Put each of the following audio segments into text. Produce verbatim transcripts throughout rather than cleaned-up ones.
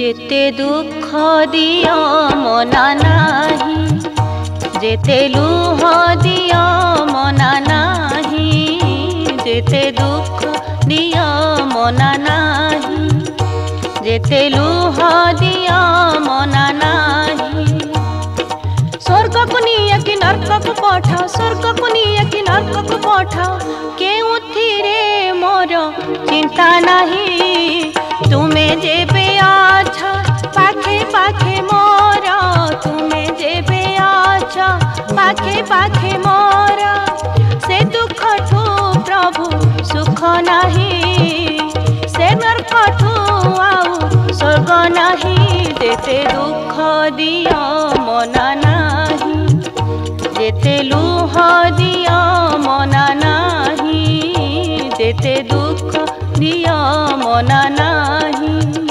जेते दुख दिया मना नाही, जेते लुह दिया मना नाही, जेते दुख दिया मना नाही, जेते लुह दिया मना नाही। स्वर्ग को निया कि नरक को पठाओ, स्वर्ग को निया कि नरक को पठाओ, केउथिरे मोर चिंता नहीं। तुम्हें जेबे आछा पाखे पाखे मोर, तुम्हें जेबे आछा पाखे पाखे मोर, से दुख ठू प्रभु सुख नहीं, से नरक ठू आउ स्वर्ग नहीं। जेते दुख दिया मना नहीं, जेते लुह दिया मना नहीं, जेते दुख दिया मना नहीं।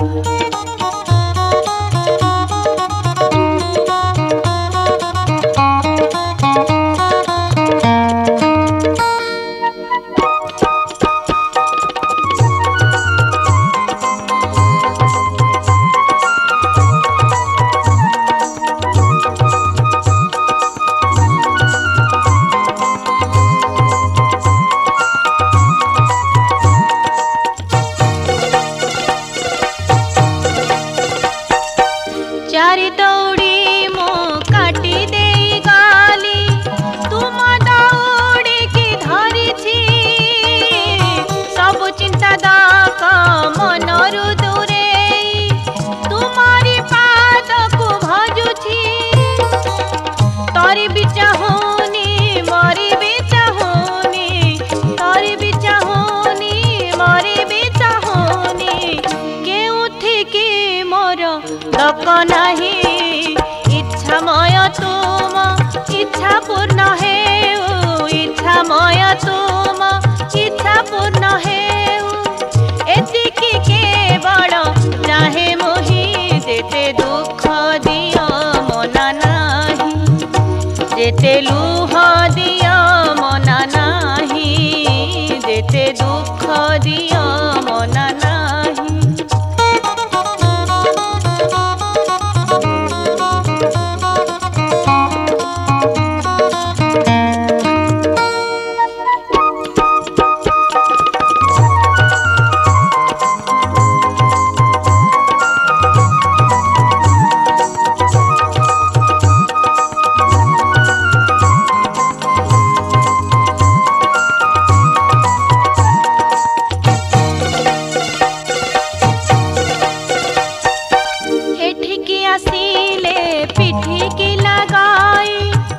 चारि दौड़ी मो काटी दे गाली, तुम दौड़ी की धरी छी, सब चिंता दाक मनरु दूरे, तुम्हारी पाद को भजुछि। तोरी भी चाहूनी मरी भी चाहूनी, तोरी भी चाहूनी मरी भी चाहूनी, केउथि की मोर दक नहीं। इच्छामय तुम इच्छा पूर्ण हेउ, इच्छामय तुम इच्छा पूर्ण हेउ, एतिकी केवल चाहे मोहि। जेते दुख दिया मना नाही, जेते लुह दिया मना नाही, जेते दुख दिया मना नाही। आसिले पिठिकी लगाई,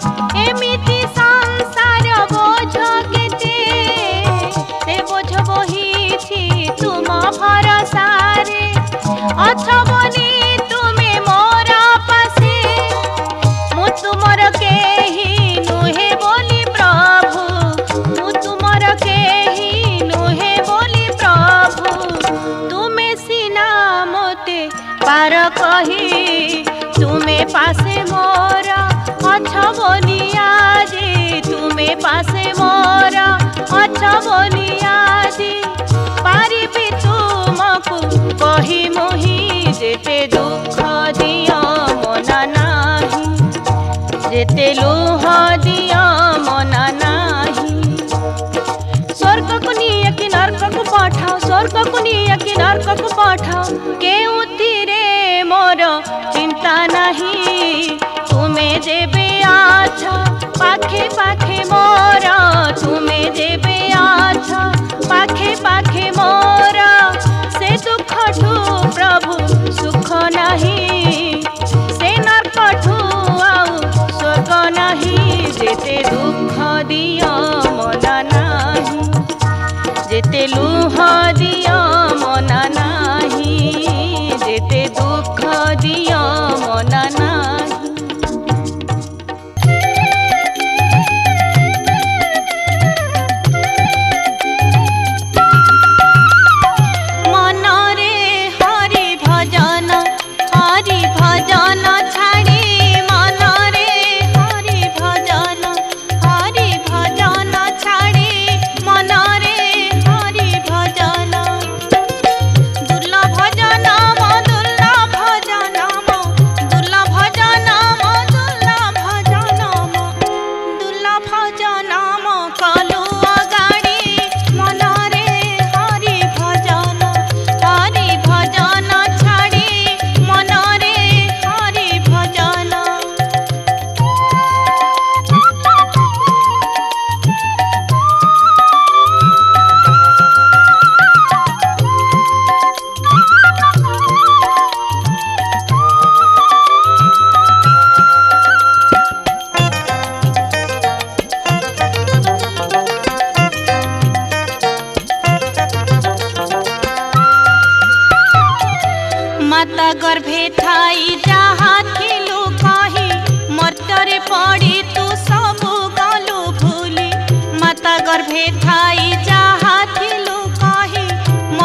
एमिति संसार बोझ केते, से बोझ बोहिछि तुम भरसारे, अछ बोली तुमे मोर पासे, मु तुमर केही नुहे बोली प्रभु, मु तुमर केही नुहे बोली प्रभु, तुमे सिना मोते पार कही, तुमे पासे मोर अछ बोलिया जे, तुमे पासे मोर अछ बोलिया जे, पारिबी तुमको कही मोहि। जेते दुख दिया मना नाही, जेते लुह दिया मना नाही। स्वर्ग को निया कि नरक को पठाओ, स्वर्ग को निया कि नरक को पठाओ, केउथिरे मोर चिंता नहीं। तुम्हें जेबे आछा पाखे पाखे मोर, तुम्हें जेबे आछा पाखे पाखे मोर, से दुख ठू प्रभु सुख नहीं, से नरक ठू आउ स्वर्ग नहीं। जेते दुख दिया मना नाही, जेते लुह दिया मना नाही, जेते दुख दिया मना नाही।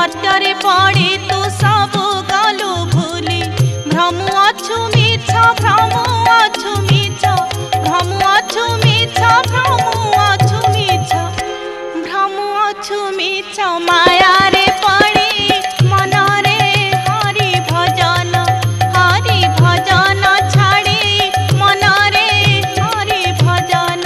मर्त्यरे पड़ी तू सबु गलु भूली भ्रमु अछु मिछ भ्रमु अछु मिछ भ्रमु अछु मिछ भ्रमु अछु मिछ भ्रमु अछु मिछ माया रे पड़ी मनरे हरि भजन हरि भजन छाड़ी मनरे हरि भजन।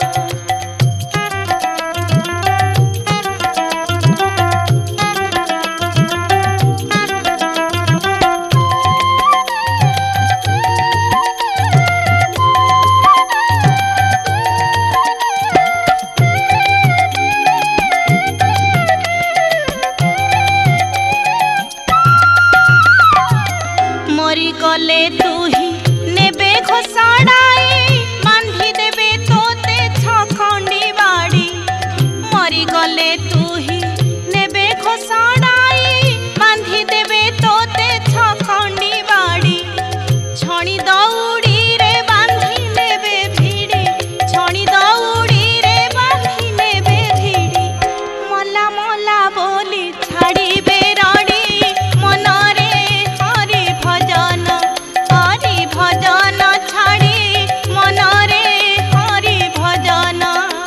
मरी गले तू ही नेबे घोषणाई बांधी देबे तोते छखंडी बाड़ी मरी गले तू ही नेबे घोषणाई बांधी देबे तोते छखंडी बाड़ी छणी दौड़ी रे बांधी नेबे भिड़ी छणी दौड़ी रे बांधी नेबे भिड़ी मला मला बोली छाड़ी बेरड़ी मनरे हरि भजन हरि भजन छाड़ी मनरे हरि भजन।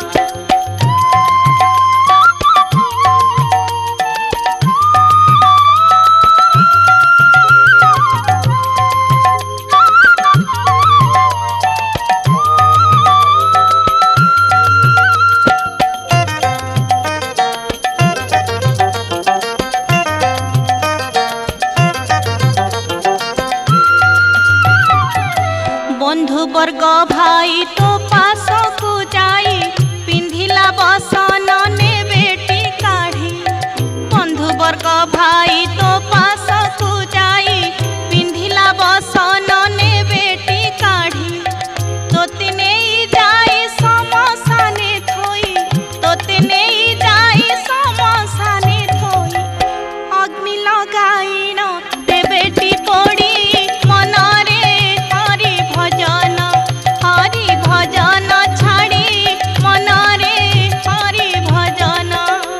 बंधु वर्ग भाई तो पास को जाई पिंधिला बसन ने बेटी काढ़ी बंधु वर्ग भाई तो पास को जाई पिंधिला बसन ने बेटी काढ़ी तोते नहीं जाई समसाने थोई तोते नहीं जाई समसाने थोई अग्नि लगाई न ते बेटी पड़ी मनरे हरि भजन हरि भजन छाड़ी मनरे हरि भजन।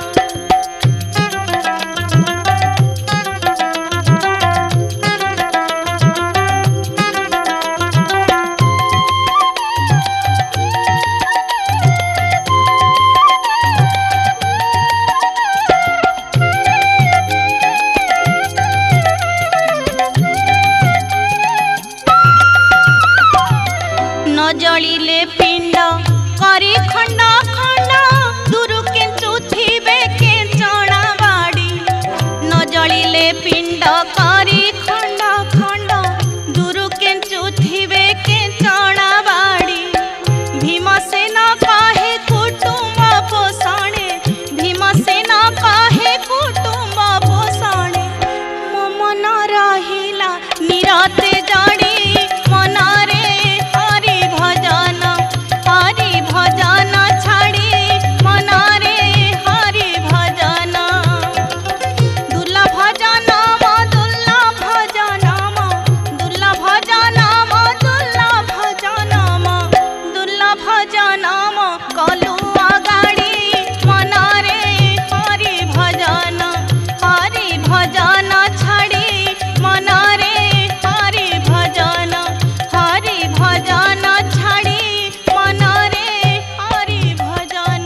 न जलिले पिंड करी खंड खंड दूर केंचु थिबे केंचणा बाड़ी न जलिले पिंड करी खंड खंड दूर केंचु थिबे केंचणा बाड़ी भीमसेन कहे कुटुंब पोषणे भीमसेन कहे कुटुंब पोषणे मो मन रहिला निरते जड़ी मनरे हरि भजन हरि भजन छाड़ी मनरे हरि भजन। दुर्लभ जनम दुर्लभ जनम दुर्लभ जनम दुर्लभ जनम दुर्लभ जनम कलु अगाड़ी मनरे हरि भजन हरि भजन छाड़ी मनरे हरि भजन हरि भजन छाड़ी मनरे हरि भजन।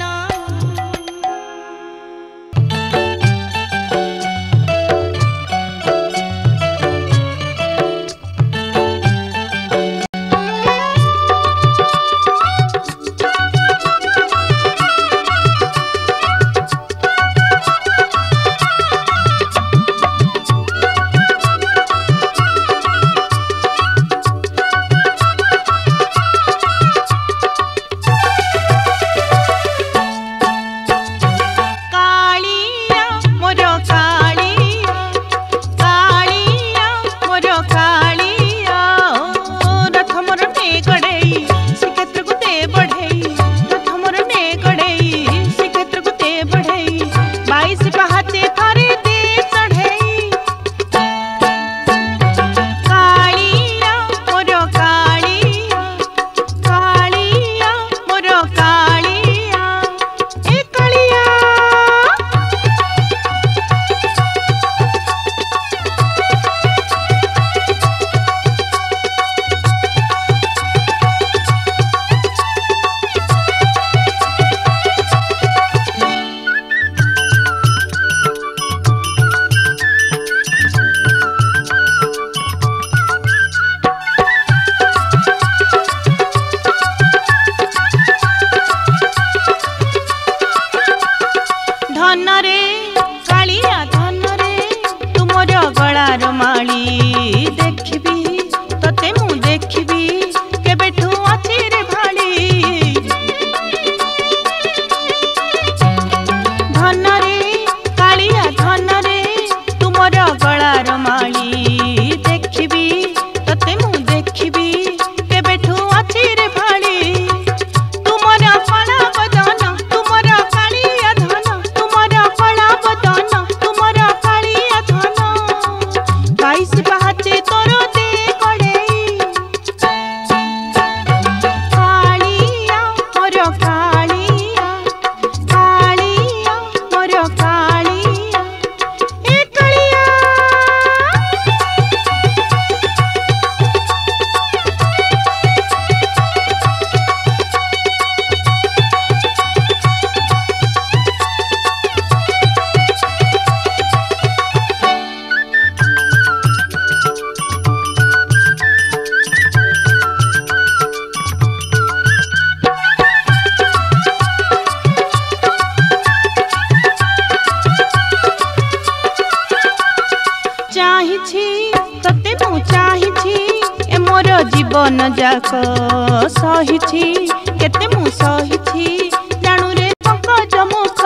जाक सहिछि केते मु सहिछि जानू रे पंकज मुख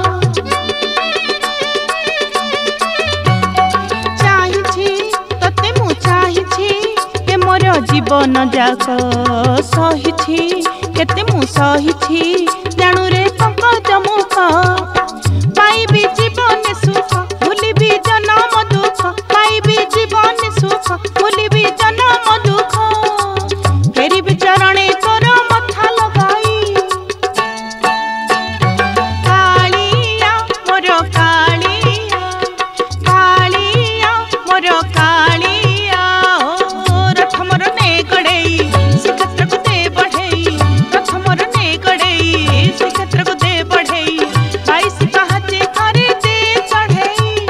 चाहिछि तते मु चाहिछि ए मोर जीवन जाक सहिछि केते मु सहिछि जानू रे पंकज मुख पाइबी जीवन सुख भूलिबी जन्म दुख पाइबी जीवन सुख भूलिबी जन्म दुख फेरी बिचरणे तोर मथा लगाई कालिया मोर कालिया कालिया मोर कालिया ओ रथ मोर ने गड़ेई श्रीक्षेत्र को दे बढ़ेई रथ मोर ने गड़ेई श्रीक्षेत्र को दे बढ़ेई बाईस कहाचे थारे दे चढ़ेई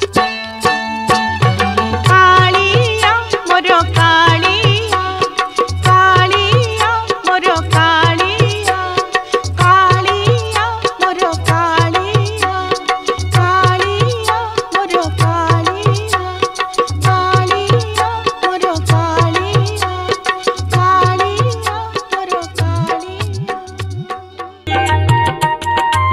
कालिया मोर कालिया कालिया मोर कालिया कालिया मोर कालिया कालिया मोर कालिया कालिया मोर कालिया कालिया मोर कालिया।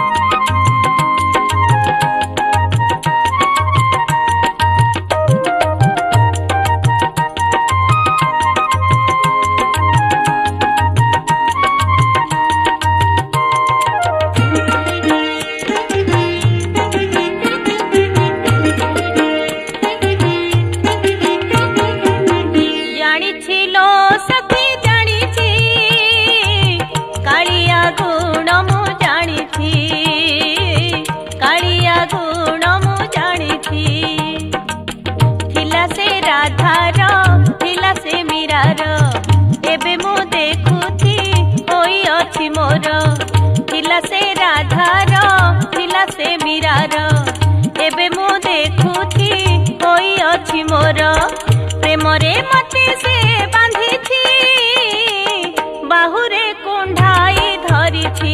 জানিছিল সখী জানিছি কালিয়া গুণ মু জানিছি কালিয়া গুণ মু জানিছি থিলা সে রাধার থিলা সে মীরার এবে মু দেখুছি হই অছি মোর থিলা সে রাধার থিলা সে মীরার এবে মু দেখুছি হই অছি মোর প্রেমরে মতে সে বাঁধিছি বাহুরে কুণ্ঢাই ধরিছি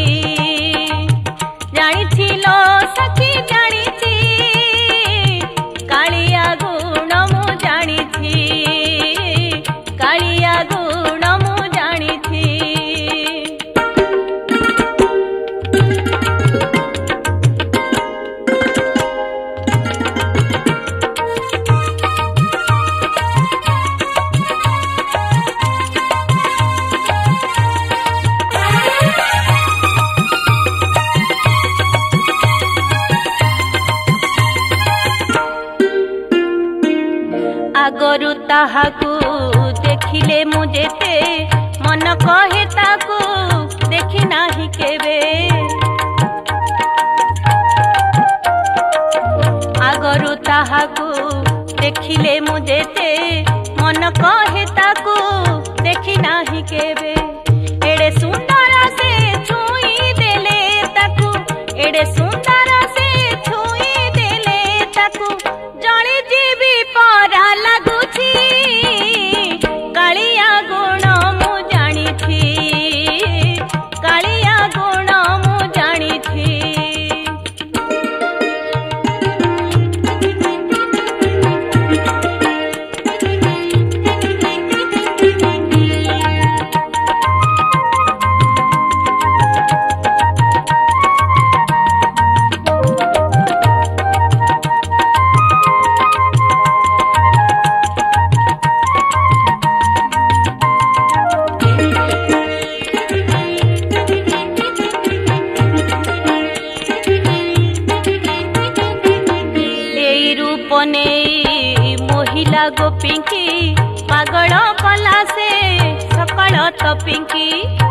জানিছিল সখী জানিছি কালিয়া গুণ মু জানিছি কালিয়া গুণ মু জানিছি আগরু তাহাকু দেখিলে মু যেতে মন কহে তাকু দেখি নাহি কেবে আগরু তাহাকু দেখিলে মু যেতে মন কহে তাকু দেখি নাহি কেবে এড়ে সুন্দর সে ছুঁই দেলে তাকু এড়ে সুন্দর সে ছুঁই দেলে তাকু জଳି ଯିବି ପରା ଲାଗୁଛି କାଳିଆ ଗୁଣ ମୁଁ ଜାଣିଛି କାଳିଆ ଗୁଣ ମୁଁ ଜାଣିଛି मोहिला गोपिंकी पागल कला से सकाळ तपिंकी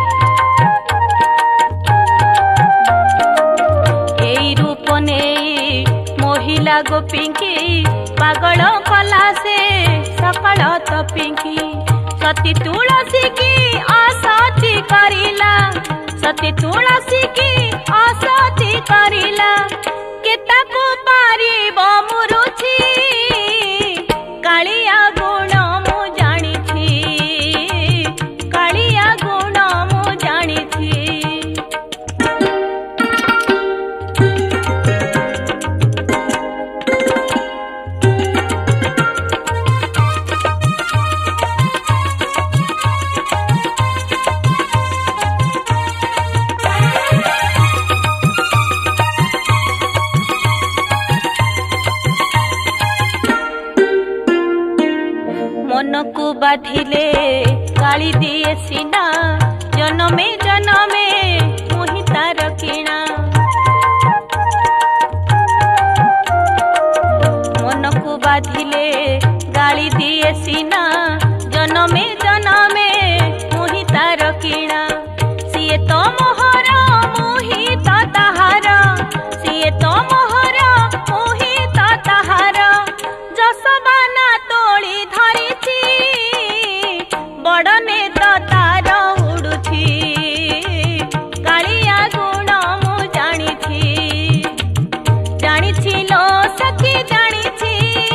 एई रूप ने मोहिला गोपिंकी पागल कला से सकाळ तपिंकी सती तुलसी की आसती करिला सती तुलसी की आसती करिला केताको पारिब मुरुछि कालिया गुण मु जानिछि कालिया गुण मु जानिछि बाधिले गाली दिए सीना जनमे जनमे मुहि तार किणा मन को बाधिले गाली दिए सीना जनमे जनमे मुहि तार किणा सिए तो मोहर मुहि तो ताहार सिए तो मोहर मुहि तो ताहार जसबाना तोली धरिछि बड़ने तो तार उड़ुछि कालिया गुण मु जानिछि जानिछि लो सखी जानिछि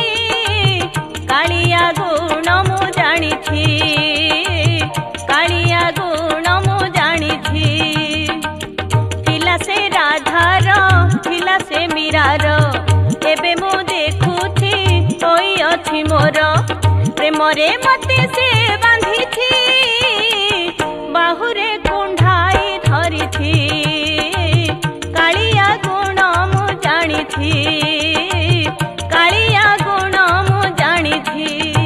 कालिया गुण मु जानिछि कालिया गुण मु जानिछि थिला से राधार थिला से मीरार एबे मु देखुछि होई अछि मोर प्रेम रे मते से बांधिछि बाहुरे कुंढाई धरिछि कालिया गुण मु जानिछि कालिया गुण मु जानिछि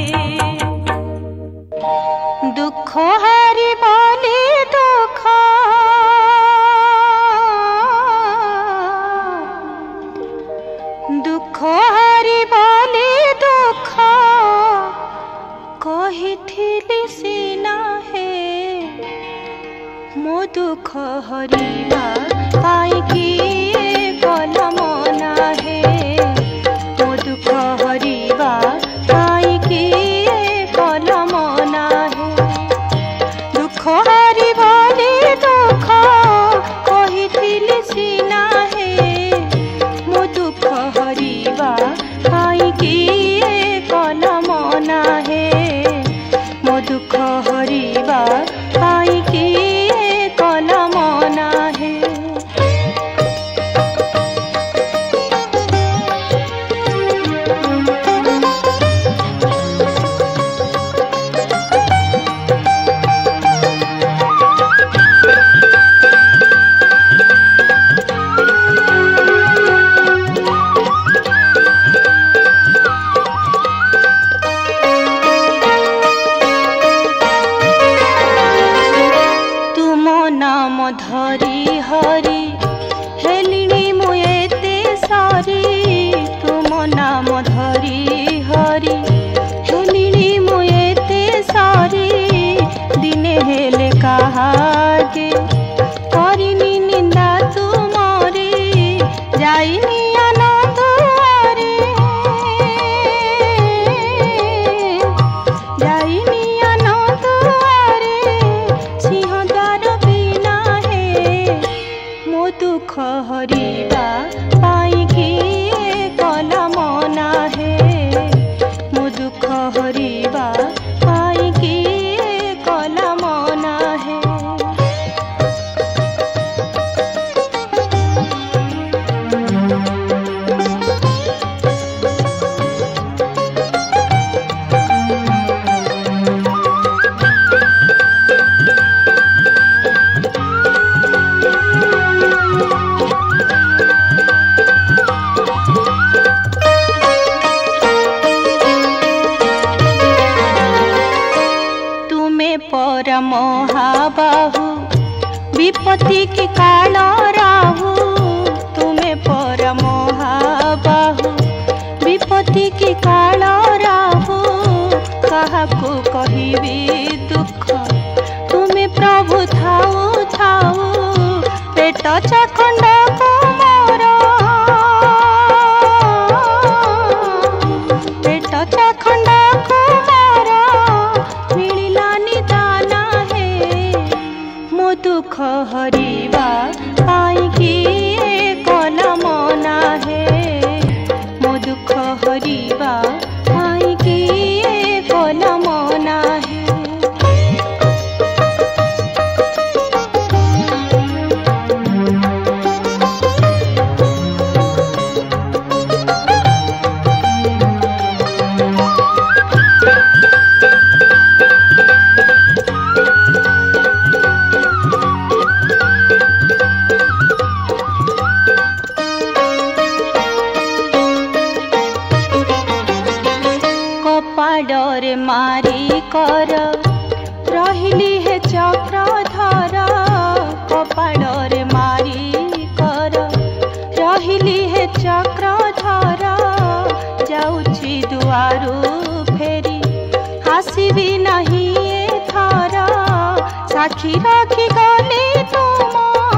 दुख हारी बोली दुख दुख हारी बोली दुख कहिथिली सीना हे मो दुख हरिबा पाइकी कल मना हे मो दुख हरिबा पाइकी कल मना हे दुख हारी बोली दुख कहिथिली सीना हे मो दुख हरिबा पाइकी कल मना हे मो दुख हरिबा पाइकी कल मना हे धरी हरि हेलिणी मुएते सारी तुम नाम धरी हरि हेलिणी मुएते सारी दिने हेले कहागे करिनी निंदा तुमरी जाइनी आनंद रे जाइनी आनंद रे सिंहद्वार दुख हरिबा पाइकी कल मना हे मो दुख हरिबा पाइकी कल मना हे पर महाबाहु विपत्ति की काल राहु तुम्हें पर महाबाहु विपत्ति की काल राहु काहाकू कहिबी दुख तुम्हें प्रभु थाऊ थाऊ पेट चाखंड मोर पेट चाखंड मोर मिलिलानी दाना हे मो दुख हरिबा पाइकी कल मना हे मो दुख हरिबा पाइकी कल मना हे साक्षी रखी गले तुम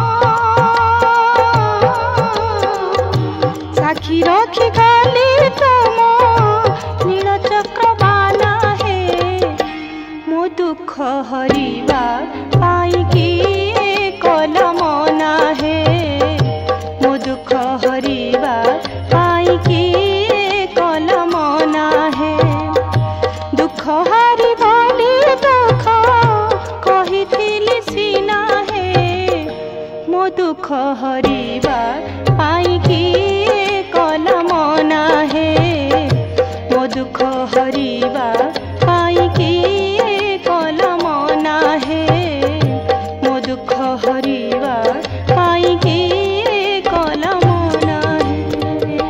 साक्षी रखी गले तुम नील चक्रबाला हे मो दुख हरिबा पाइकी कलमना हे मो दुख हरिबा पाइकी कलमना हे दुख हारी बोली दुख कही सीना हे मो दुख हरिबा पाइकी कलमना हे मो दुख हरिबा पाइकी कलमना हे मो दुख हरिबा पाइकी कलमना हे।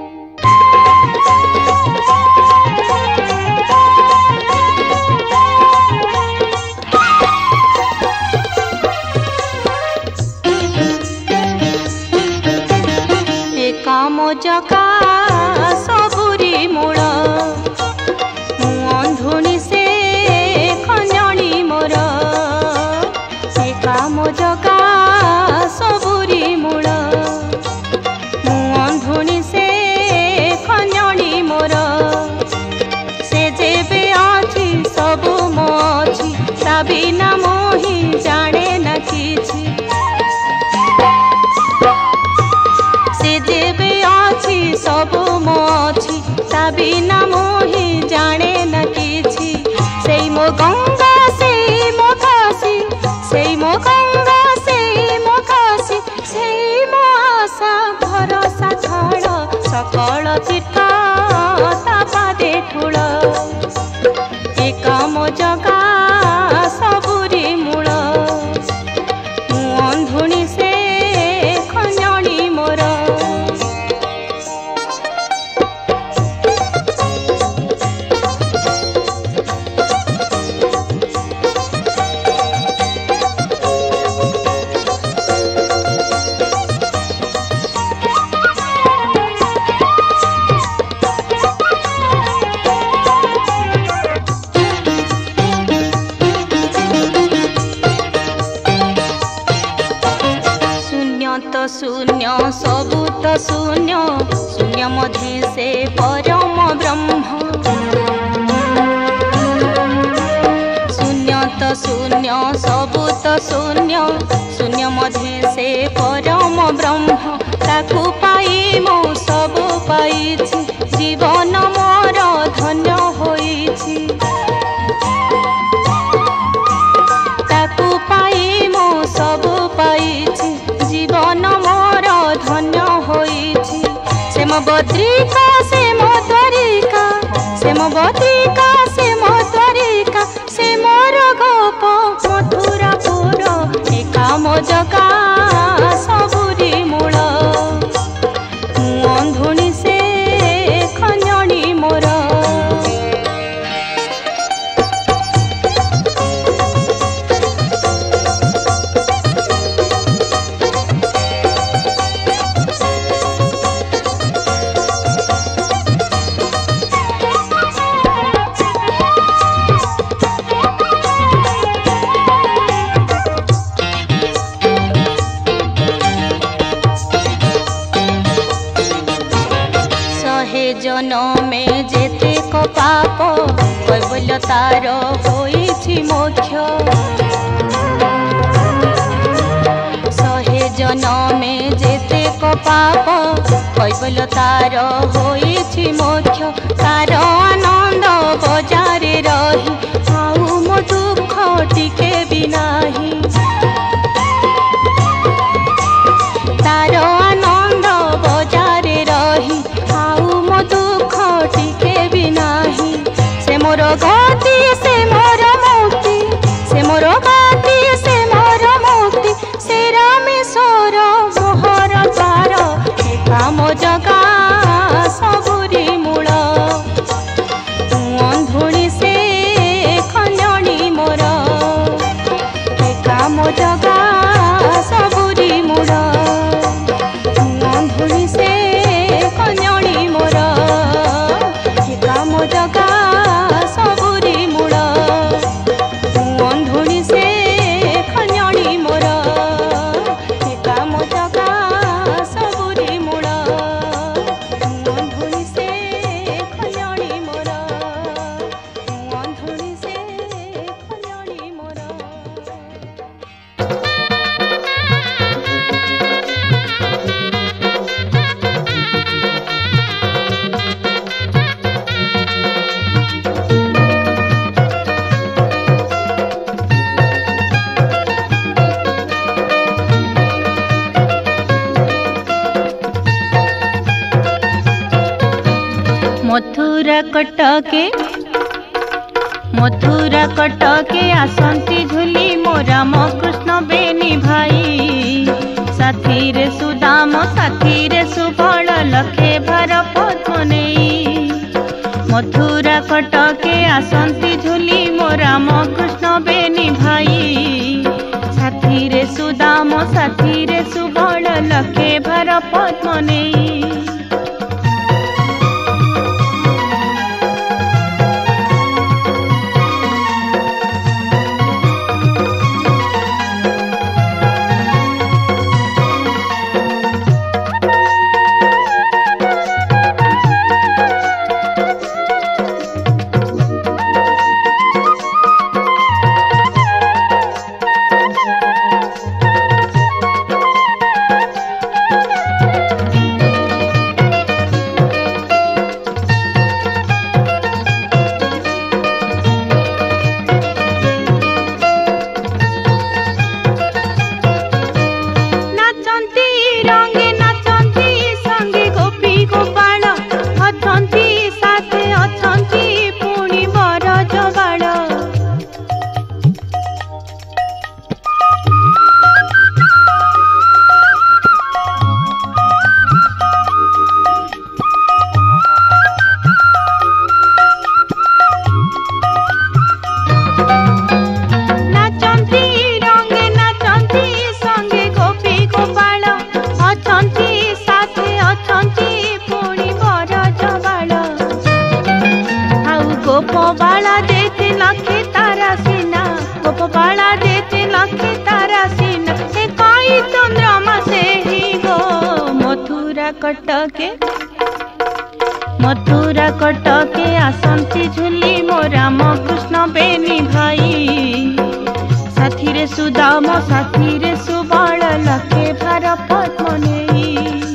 काम जका सबुरी मूल मु अंधुनी से खंजणी मोर से काम जका सबुरी मूल मु अंधुनी से खंजणी मोर से जेबे अछि सब मो अछि ता बिना मोहि जाने न किछि देवे अछि सब मो अछि ता बिना मोहि जाने न किछि सेई मो गंगा सेई मो काशी सेई मो गंगा सेई मो काशी सेई मो आशा भरोसा छाड़ सकल तीर्थ ता पादे ठूल ए काम जगा सबुरी मूल मु अंधुनी से खंजणी मोर तो शून्य सबू तो शून्य शून्य मध्य से परम ब्रह्म शून्य तो शून्य सबू तो शून्य शून्य मध्य से परम ब्रह्म ताकू पाई मो सब पाइछि जीवन मोर धन्य होइछि ताकू पाई मो सब पाइछि जीवन मोर धन्य होइछि से मो बद्रिका से मो द्वारिका से मो बद्रिका से मो द्वारिका से मोर गोप मथुरापुर ए काम जगा सबुरी मूल मु अंधुनी से खंजणी मोर जन में जेते को पाप कैबल्य तार होइछि मोक्ष सहे जन में जेते को पाप कैबल्य तार होइछि मोक्ष तार आनंद बजारे रही आउ मो दुख टिके बिनाही तार आनंद बजारे रही आउ मो दुख टिके बिनाही से मोर गति से मोर मुक्ति से मोर गति से मोर मुक्ति से रामेश्वर मोहर द्वार ए काम जगा सबुरी मूल अंधुनी से मथुरा कटके मथुरा कटके आसंती झुली मो राम कृष्ण बेनी भाई साथी रे सुदाम साथी रे सुबल लखे भार पद्म नेई मथुरा कटके आसंती झुली मो राम कृष्ण बेनी भाई साथी रे सुदाम साथी रे सुबल लखे भार पद्म नेई गोपबाला देते लखे तारा सीना गोपबाला देते लखे तारा सीना से काई चंद्रमा से ही गो मथुरा कटके मथुरा कटके आसंती झुली मो राम कृष्ण बेनी भाई साथी रे सुदाम साथी रे सुबल लखे भार पद्म नेई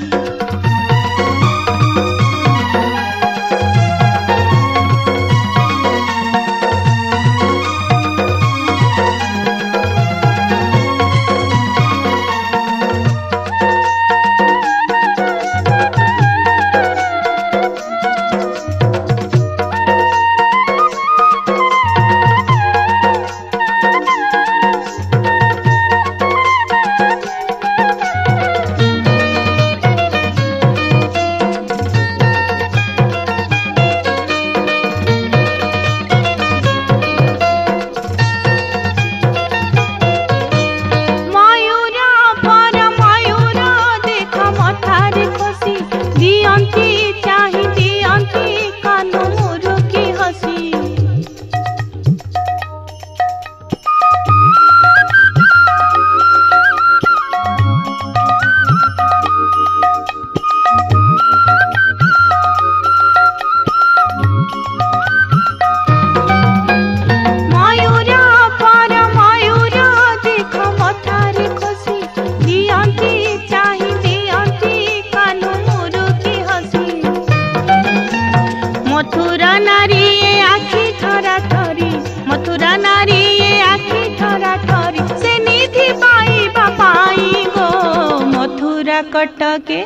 मथुरा नारी ये आखी ठरा ठरी मथुरा नारी ये आखी ठरा ठरी से निधि पाई बापाई गो मथुरा कटके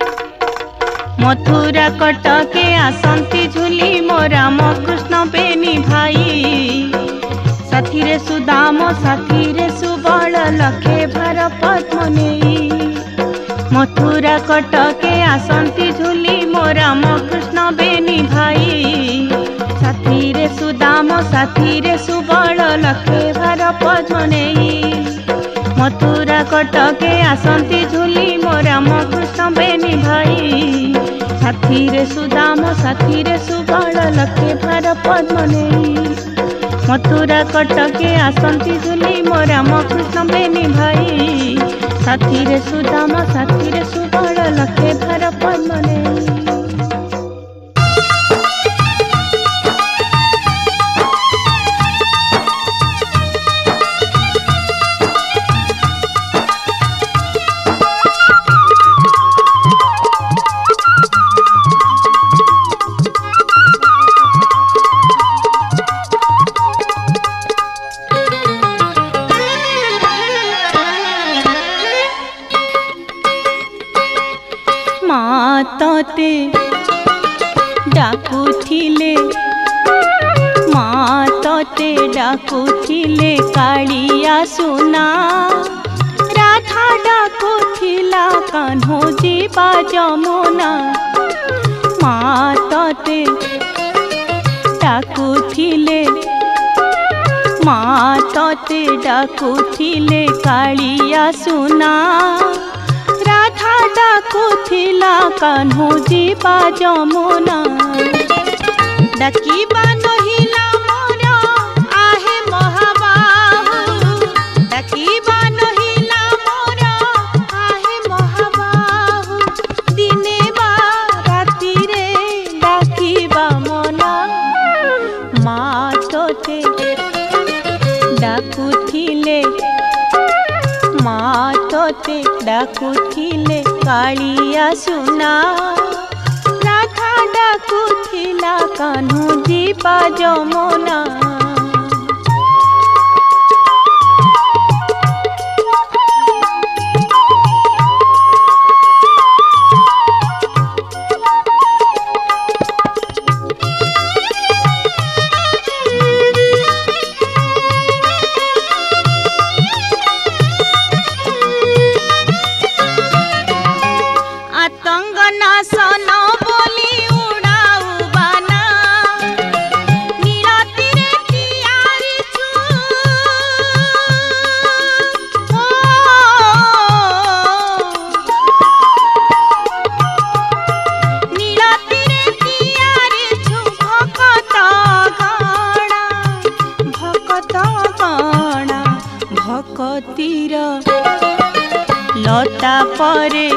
मथुरा कटके आसंती झुली मो राम कृष्ण बेनी भाई साथी रे सुदाम साथी रे सुबल लखे भार पद्म नेई मथुरा कटके आसंती झुली मो राम कृष्ण बेनी भाई साथी रे सुदाम साथी रे सुबल लखे भार पद्म नेई मथुरा कटके आसंती झुली मो राम कृष्ण बेनी भाई साथी रे सुदाम साथी रे सुबल लखे भार पद्म नेई मथुरा कटके आसंती झुली मो राम कृष्ण बेनी भाई साथी रे सुदाम साथी रे सुबल लखे भार पद्म नेई डाकुथिले माँ तोते डाकुथिले कालिया सुना राधा डाकुथिला कान्हो जीवा जमुना माँ तोते डाकुथिले माँ तोते डाकुथिले कालिया सुना राधा डाकुथिला कान्हो जीवा जमुना डाकिबा नहिला मोर आहे महाबाहु डाकिबा नहिला मोर आहे महाबाहु दिने बा राति रे डाकिबा मना माँ तोते डाकुथिले माँ तोते डाकुथिले कालिया सुना राधा डाकुथिला कान्हो जीवा जमुना लता परे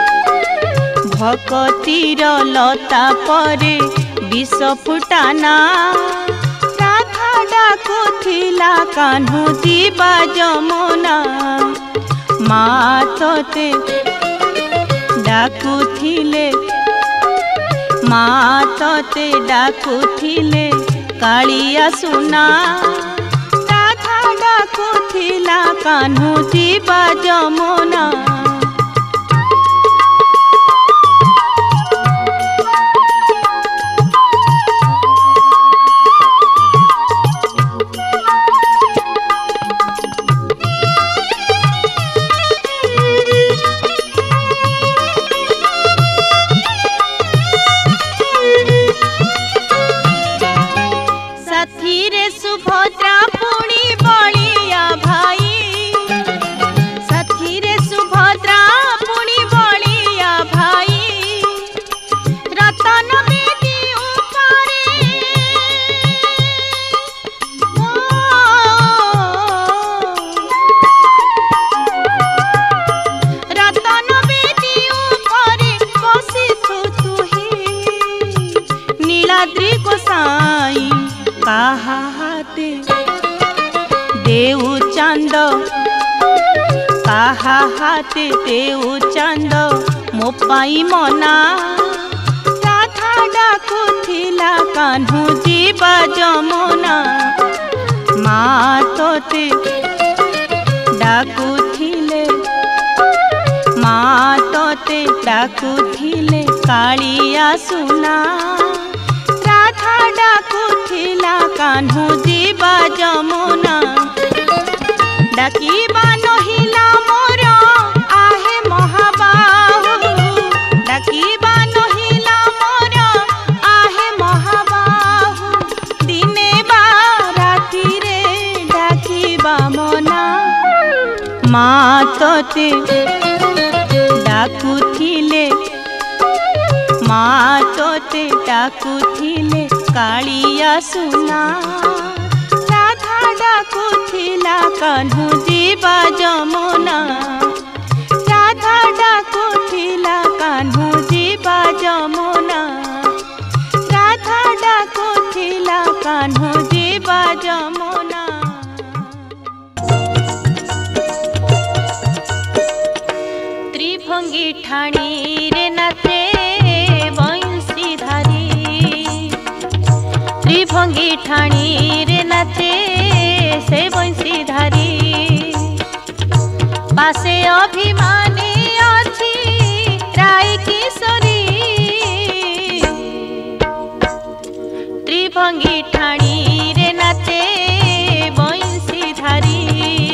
भकतीर लता परे विष फुटाना राधा डाकुथिला कान्हो जीवा जमुना माँ तोते डाकुथिले माँ तोते डाकुथिले कालिया सुना राधा डाकुथिला कान्हो जीवा जमुना हाते देऊ चांद काहा हाते देऊ चांद मो पाई मना राधा डाकुथिला कान्हो जीवा जमुना माँ तोते डाकुथिले माँ तोते डाकुथिले कालिया सुना राधा डाकुथिला कान्हो जीवा जमुना डाकिबा नहिला मोर आहे महाबाहु डाकिबा नहिला मोर आहे महाबाहु दिने बा राति रे डाकिबा मना माँ तोते डाकुथिले माँ तोते डाकुथिले कालिया सुना राधा डाकुथिला कान्हो जीवा जमुना राधा डाकुथिला कान्हो जीवा जमुना राधा डाकुथिला कान्हो जीवा जमुना। त्रिभंगी ठाणी रे नाचे त्रिभंगी ठाणी रे नाचे से बंशी धारी पासे अभिमानी अछि राय किशोरी त्रिभंगी ठाणी रे नाचे बंशी धारी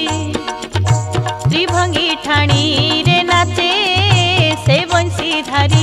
त्रिभंगी ठाणी रे नाचे से बंशी धारी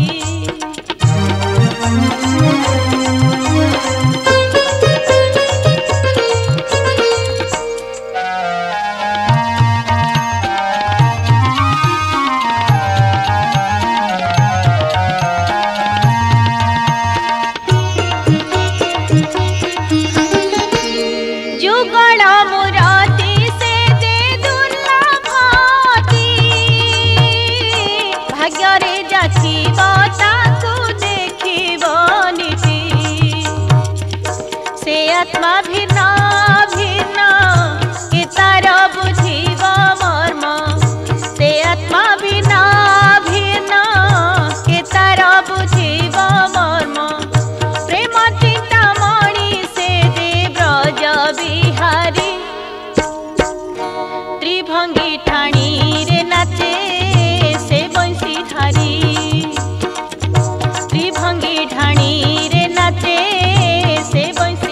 आत्मा भिन्न भिन्न के तार बुझीब मर्म से आत्मा भिन्न भिन्न के तार बुझीब मर्म प्रेम चिंतामणि से दे ब्रज बिहारी त्रिभंगी ठाणी रे नाचे से बंशी धारी त्रिभंगी ठाणी रे नाचे से बंशी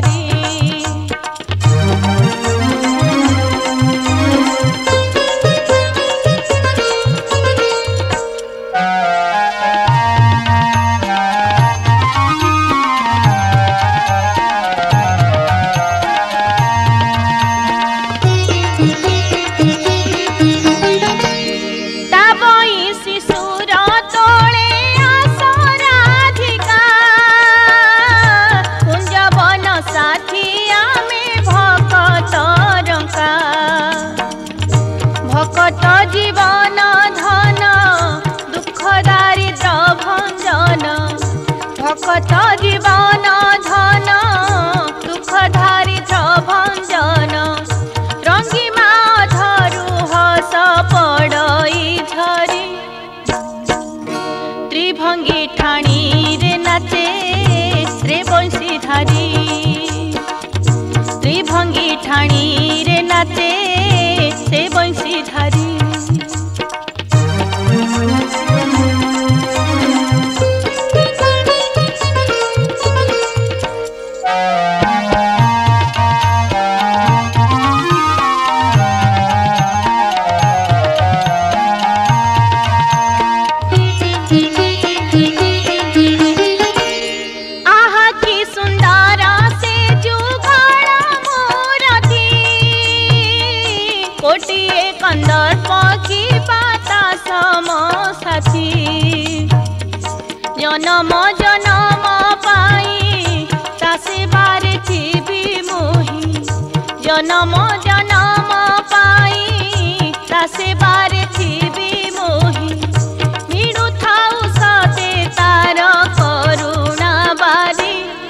जीवन धन दुख दारिद्र भंजन भकत जीवन धन दुख दारिद्र भंजन रंगी माधरु हस पड़ई झरी त्रिभंगी ठाणी रे नाचे रे बंशी धारी त्रिभंगी ठाणी रे नाचे से बंशी धारी कोटिए कंदर पखी पाता सम साथी जनम जनम पाई तासे बारे थी मोही जनम जनम पाई तासे बारे थी मोही मिड़ू थाऊ सते तार करुणा बारी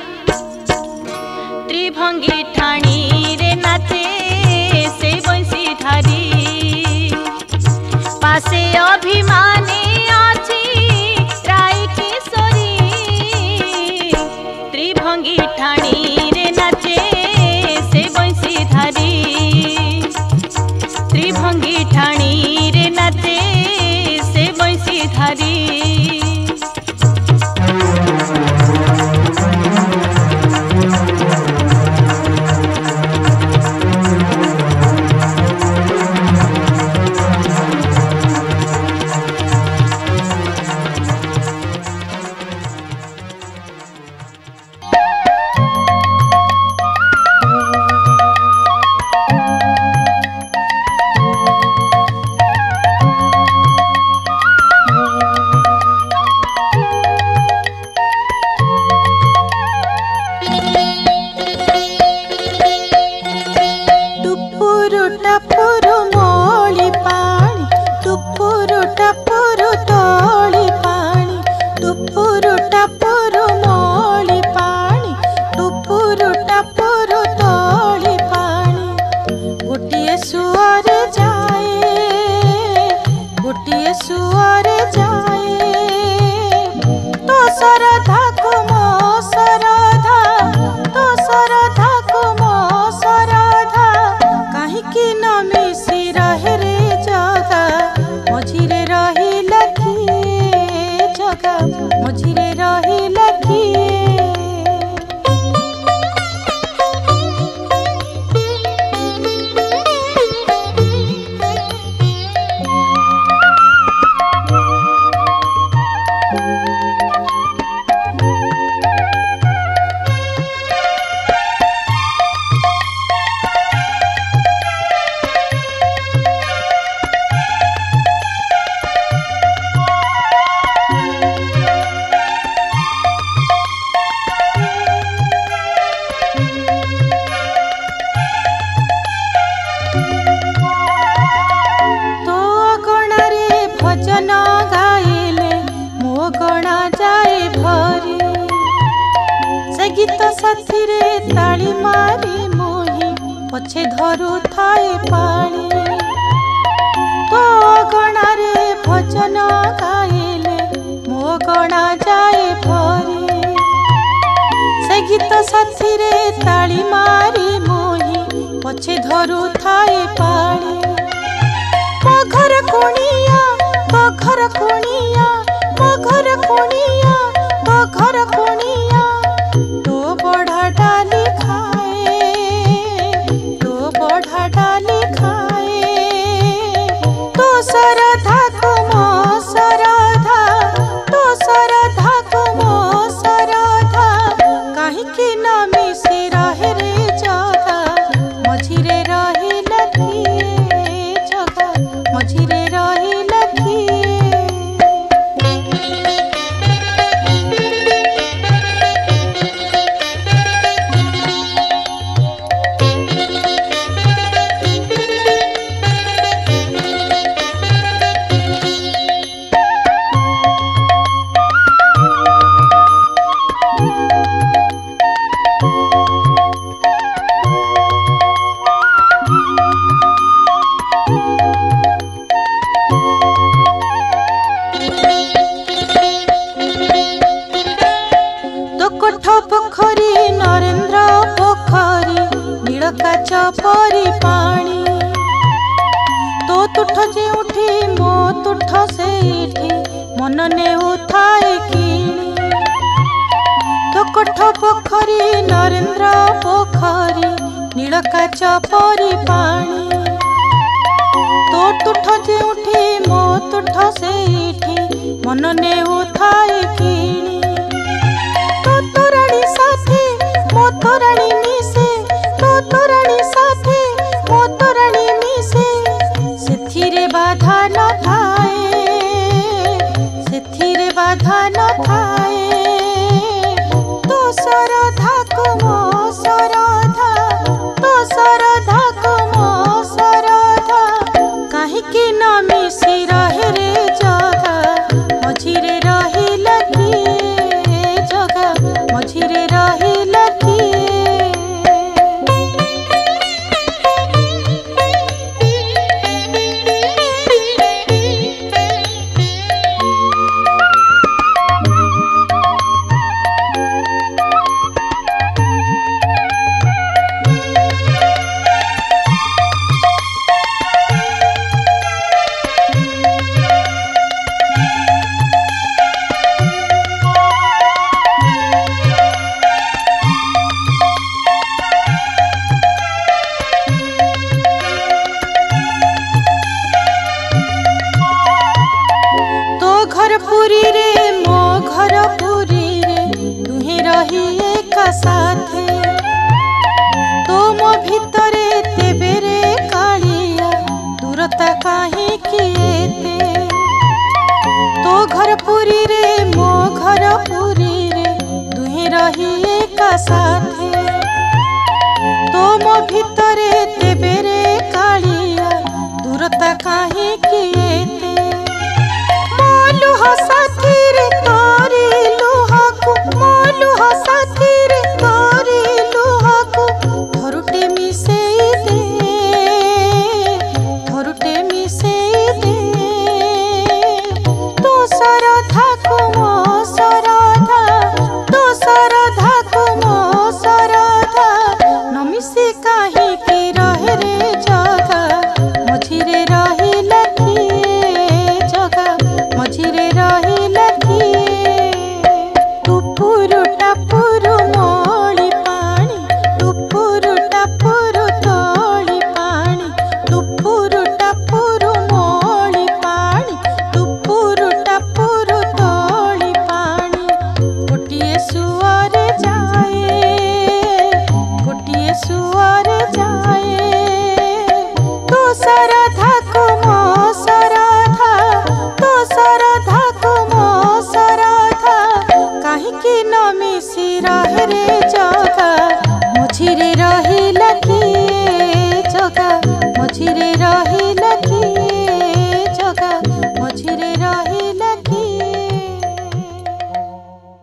त्रिभंगी ठाणी रे नाचे से बंशी धारी पासे अभिमानी अछि राई किशोरी त्रिभंगी ठाणी रे नाचे से बंशी धारी त्रिभंगी ठाणी रे नाचे से बंशी धारी साथी रे ताली मारी मुही पछे धरू थाए पानी तो गणा रे भजन गाइले मो गणा जाए भरी से गीत साथी रे ताली मारी मुही पछे धरू थाए पानी मो घर कुणिया मो घर कुणिया मो घर कुणिया मो घर कुणिया तो बढ़ा डाली खाए तो बढ़ा डाली खाए तो सरधा को मो सरधा तो सरधा को मो सरधा कहीं की न मिसी रहे रे जगा मझिरे रही लखिए जगा मझिरे रही लखिए। पोखरी नरेंद्र पोखरी नीलकाच परी पानी तो तुठ जे उठी मो तुठ सेठी मन ने उठाए किणी तो कोठ पोखरी नरेंद्र पोखरी नीलकाच परी पानी तो तुठ जे उठी मो तुठ सेठी मन ने उठाए किणी मो तोराणी मिसे तो तोराणी साथे मो तोराणी मिसे सेथिरे बाधा न थाए सेथिरे बाधा न थाए तो सरधा को मो सरधा तो सरधा को मो सरधा काहे कि न मिसी रहे रे जगा मझिरे रही लखिए जगा मझिरे रही पुरी रे मो घर पुरी रे तुहे रही एक साथे तो मो भितरे तेबे रे कालिया दूरता काहे किएते तो घर पुरी रे मो घर पुरी रे तुहे रही एक साथे तो मो भितरे तेबे रे कालिया दूरता काहे किएते लुह साथी रे तोरी लुहाकू मो लुह साथी रे तोरी लुहाकू धरुटे मिसेई दे धरुटे मिसेई दे तो सरधा को मो सरधा तो सरधा को मो सरधा न मिसी काहे की रहे रे जगा मझिरे रही लखिए जगा मझिरे रही लखिए टुपुरु टापुरु मोली पानी टुपुरु टापुरु तोली पानी टुपुरु टापुरु मोली पानी टुपुरु टापुरु तोली पानी गोटिए सुअरे जाए गोटिए सुअरे जाए तो सरधा को